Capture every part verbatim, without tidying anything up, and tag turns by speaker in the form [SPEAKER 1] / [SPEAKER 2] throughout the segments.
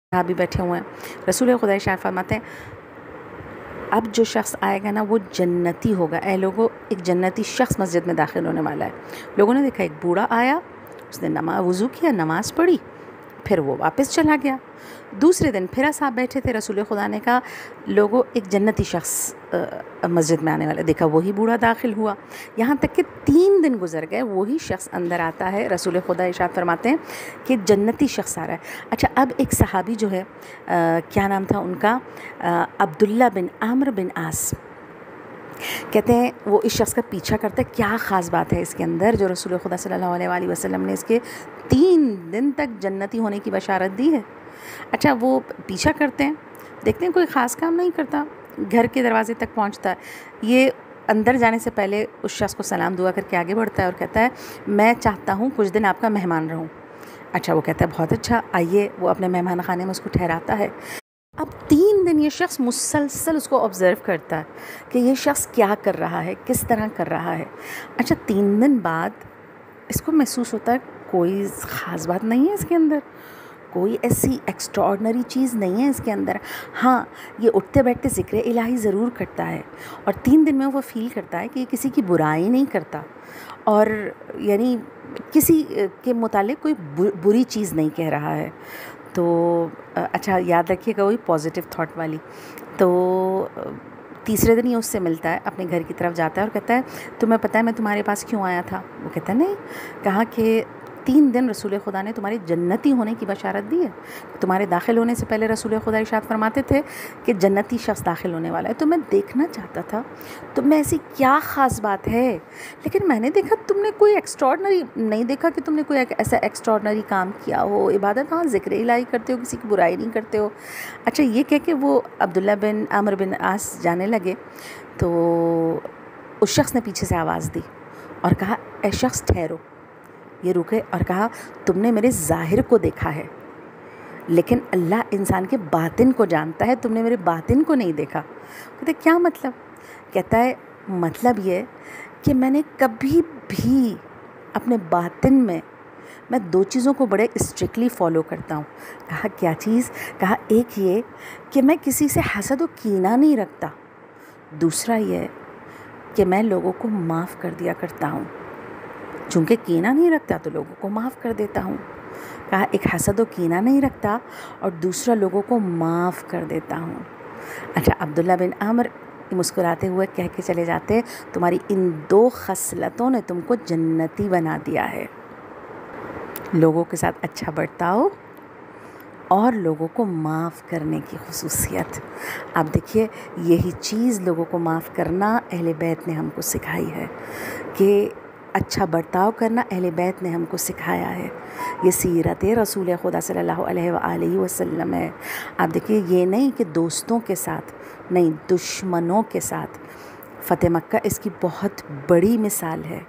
[SPEAKER 1] صحابی بیٹھے ہوئے ہیں۔ رسول خدا ارشاد فرماتے ہیں اب جو شخص آئے گا نا وہ جنتی ہوگا۔ اے لوگوں، ایک جنتی شخص مسجد میں داخل ہونے والا ہے۔ لوگوں نے دیکھا ایک بوڑھا آیا، اس نے نماز وضو کیا، نماز پڑھی، پھر وہ واپس چلا گیا۔ دوسرے دن پھر صاحب بیٹھے تھے، رسول خدا نے کہا لوگوں ایک جنتی شخص مسجد میں آنے والا، دیکھا وہی بوڑھا داخل ہوا، یہاں تک کہ تین دن گزر گئے، وہی شخص اندر آتا ہے۔ رسول خدا ارشاد فرماتے ہیں کہ جنتی شخص آ رہا ہے۔ اچھا، اب ایک صحابی جو ہے کیا نام تھا ان کا، عبداللہ بن عامر بن عاص، کہتے ہیں وہ اس شخص کا پیچھا کرتے ہیں، کیا خاص بات ہے اس کے اندر جو رسول خدا صلی اللہ علیہ وآلہ وسلم نے اس کے تین دن تک جنتی ہونے کی بشارت دی ہے۔ اچھا، وہ پیچھا کرتے ہیں، دیکھتے ہیں کوئی خاص کام نہیں کرتا، گھر کے دروازے تک پہنچتا ہے، یہ اندر جانے سے پہلے اس شخص کو سلام دعا کر کے آگے بڑھتا ہے اور کہتا ہے میں چاہتا ہوں کچھ دن آپ کا مہمان رہوں۔ اچھا، وہ کہتا ہے بہت اچھا، آئیے، وہ اپنے مہمان خانے میں اس کو ٹھہراتا ہے۔ اب تین دن یہ شخص مسلسل اس کو آبزرو کرتا ہے کہ یہ شخص کیا کر رہا ہے، کس طرح کر رہا ہے۔ اچھا، تین دن بعد اس کو محسوس ہوتا ہے کوئی خاص بات نہیں ہے اس کے اندر، کوئی ایسی ایکسٹراڈنری چیز نہیں ہے اس کے اندر۔ ہاں، یہ اٹھتے بیٹھتے ذکر الہی ضرور کرتا ہے، اور تین دن میں وہ فیل کرتا ہے کہ یہ کسی کی برائی نہیں کرتا، اور یعنی کسی کے متعلق کوئی بری چیز نہیں کہہ رہا ہے۔ تو اچھا، یاد رکھیے گا وہی پازیٹیو تھاٹ والی۔ تو تیسرے دن ہی اس سے ملتا ہے، اپنے گھر کی طرف جاتا ہے اور کہتا ہے تمہیں پتہ ہے میں تمہارے پاس کیوں آیا تھا؟ وہ کہتا ہے نہیں۔ کہا کہ تین دن رسول خدا نے تمہاری جنتی ہونے کی بشارت دی ہے، تمہارے داخل ہونے سے پہلے رسول خدا ارشاد فرماتے تھے کہ جنتی شخص داخل ہونے والا ہے، تو میں دیکھنا چاہتا تھا تم میں ایسی کیا خاص بات ہے، لیکن میں نے دیکھا تم نے کوئی ایکسٹراڈنری نہیں دیکھا کہ تم نے کوئی ایسا ایکسٹراڈنری کام کیا ہو، عبادت، ہاں ذکر الہی کرتے ہو، کسی کی برائی نہیں کرتے ہو۔ اچھا، یہ کہہ کہ وہ عبداللہ بن عامر بن عاص جانے لگے تو اس شخص نے پیچھے سے آواز دی اور کہا اے شخص ٹھہرو۔ یہ رکے اور کہا تم نے میرے ظاہر کو دیکھا ہے لیکن اللہ انسان کے باطن کو جانتا ہے، تم نے میرے باطن کو نہیں دیکھا۔ کہتے کیا مطلب؟ کہتا ہے مطلب یہ کہ میں نے کبھی بھی اپنے باطن میں میں دو چیزوں کو بڑے اسٹرکٹلی فالو کرتا ہوں۔ کہا کیا چیز؟ کہا ایک یہ کہ میں کسی سے حسد و کینہ نہیں رکھتا، دوسرا یہ کہ میں لوگوں کو معاف کر دیا کرتا ہوں، چونکہ کینہ نہیں رکھتا تو لوگوں کو معاف کر دیتا ہوں۔ کہا ایک حسد و کینہ نہیں رکھتا اور دوسرا لوگوں کو معاف کر دیتا ہوں۔ اچھا، عبداللہ بن عامر مسکراتے ہوئے کہہ کے چلے جاتے ہیں تمہاری ان دو خصلتوں نے تم کو جنتی بنا دیا ہے، لوگوں کے ساتھ اچھا برتاؤ اور لوگوں کو معاف کرنے کی خصوصیت۔ اب دیکھیے یہی چیز لوگوں کو معاف کرنا اہل بیت نے ہم کو سکھائی ہے، کہ اچھا برتاؤ کرنا اہل بیت نے ہم کو سکھایا ہے، یہ سیرت رسول خدا صلی اللہ علیہ وآلہ وسلم ہے۔ آپ دیکھیے یہ نہیں کہ دوستوں کے ساتھ نہیں، دشمنوں کے ساتھ۔ فتح مکہ اس کی بہت بڑی مثال ہے،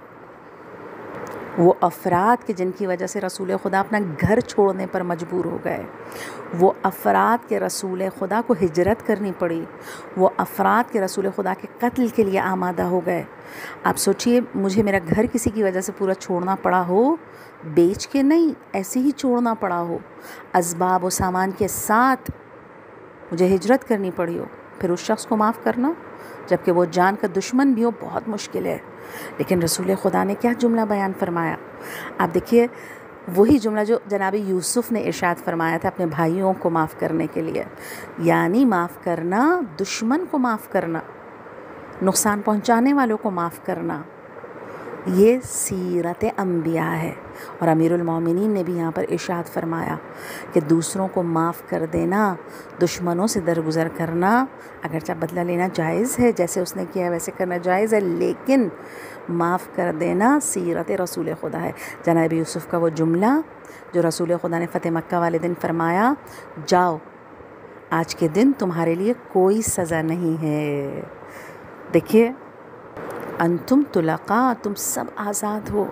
[SPEAKER 1] وہ افراد کے جن کی وجہ سے رسول خدا اپنا گھر چھوڑنے پر مجبور ہو گئے، وہ افراد کے رسول خدا کو ہجرت کرنی پڑی، وہ افراد کے رسول خدا کے قتل کے لیے آمادہ ہو گئے۔ آپ سوچئے مجھے میرا گھر کسی کی وجہ سے پورا چھوڑنا پڑا ہو، بیچ کے نہیں، ایسے ہی چھوڑنا پڑا ہو، اسباب و سامان کے ساتھ مجھے ہجرت کرنی پڑی ہو، پھر اس شخص کو معاف کرنا جبکہ وہ جان کا دشمن بھی ہو بہت مشکل ہے۔ لیکن رسول خدا نے کیا جملہ بیان فرمایا؟ آپ دیکھیے وہی جملہ جو جناب یوسف نے ارشاد فرمایا تھا اپنے بھائیوں کو معاف کرنے کے لیے، یعنی معاف کرنا، دشمن کو معاف کرنا، نقصان پہنچانے والوں کو معاف کرنا، یہ سیرت انبیاء ہے۔ اور امیر المومنین نے بھی یہاں پر ارشاد فرمایا کہ دوسروں کو معاف کر دینا، دشمنوں سے درگزر کرنا، اگرچہ بدلہ لینا جائز ہے، جیسے اس نے کیا ہے ویسے کرنا جائز ہے، لیکن معاف کر دینا سیرت رسول خدا ہے۔ جناب یوسف کا وہ جملہ جو رسول خدا نے فتح مکہ والے دن فرمایا، جاؤ آج کے دن تمہارے لیے کوئی سزا نہیں ہے۔ دیکھیے انتم طلقاء، تم سب آزاد ہو،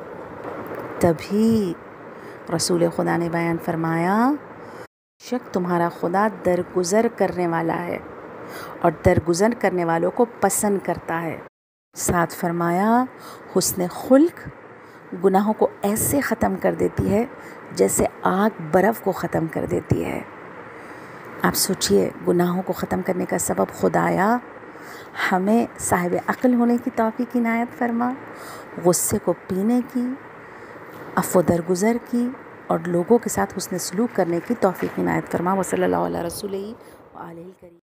[SPEAKER 1] تبھی رسول خدا نے بیان فرمایا شک تمہارا خدا درگزر کرنے والا ہے اور درگزر کرنے والوں کو پسند کرتا ہے۔ ساتھ فرمایا حسن خلق گناہوں کو ایسے ختم کر دیتی ہے جیسے آگ برف کو ختم کر دیتی ہے۔ آپ سوچئے گناہوں کو ختم کرنے کا سبب خدایا ہمیں صاحب عقل ہونے کی توفیق عنایت فرما، غصے کو پینے کی، عفو درگزر کی اور لوگوں کے ساتھ حسن سلوک کرنے کی توفیق عنایت فرما۔ وصلی اللہ علیہ رسولہ و آلہ الکریم۔